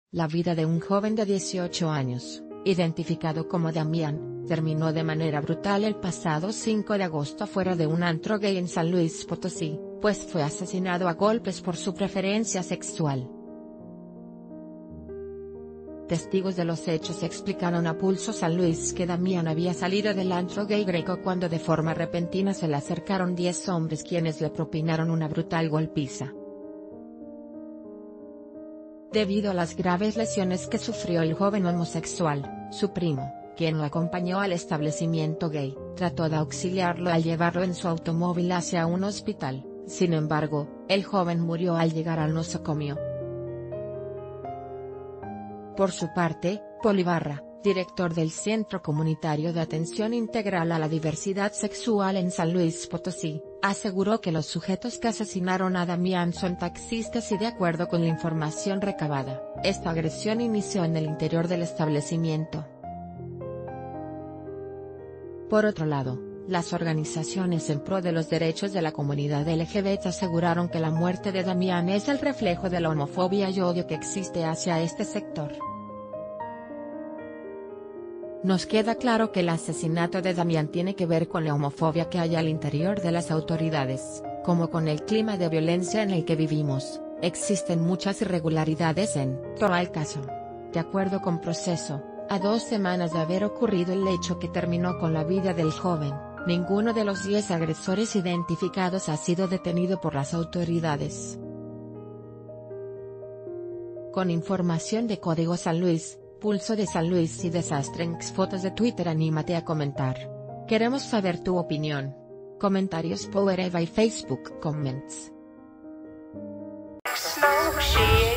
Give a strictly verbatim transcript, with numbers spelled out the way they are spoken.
La vida de un joven de dieciocho años, identificado como Damián, terminó de manera brutal el pasado cinco de agosto fuera de un antro gay en San Luis Potosí, pues fue asesinado a golpes por su preferencia sexual. Testigos de los hechos explicaron a Pulso San Luis que Damián había salido del antro gay Greco cuando de forma repentina se le acercaron diez hombres quienes le propinaron una brutal golpiza. Debido a las graves lesiones que sufrió el joven homosexual, su primo, quien lo acompañó al establecimiento gay, trató de auxiliarlo al llevarlo en su automóvil hacia un hospital. Sin embargo, el joven murió al llegar al nosocomio. Por su parte, Pol Ibarra, director del Centro Comunitario de Atención Integral a la Diversidad Sexual en San Luis Potosí, aseguró que los sujetos que asesinaron a Damián son taxistas y de acuerdo con la información recabada, esta agresión inició en el interior del establecimiento. Por otro lado, las organizaciones en pro de los derechos de la comunidad L G B T aseguraron que la muerte de Damián es el reflejo de la homofobia y odio que existe hacia este sector. Nos queda claro que el asesinato de Damián tiene que ver con la homofobia que hay al interior de las autoridades, como con el clima de violencia en el que vivimos. Existen muchas irregularidades en todo el caso. De acuerdo con Proceso, a dos semanas de haber ocurrido el hecho que terminó con la vida del joven, ninguno de los diez agresores identificados ha sido detenido por las autoridades. Con información de Código San Luis, Pulso de San Luis y Desastrenx Fotos de Twitter, anímate a comentar. Queremos saber tu opinión. Comentarios por Eva y Facebook Comments.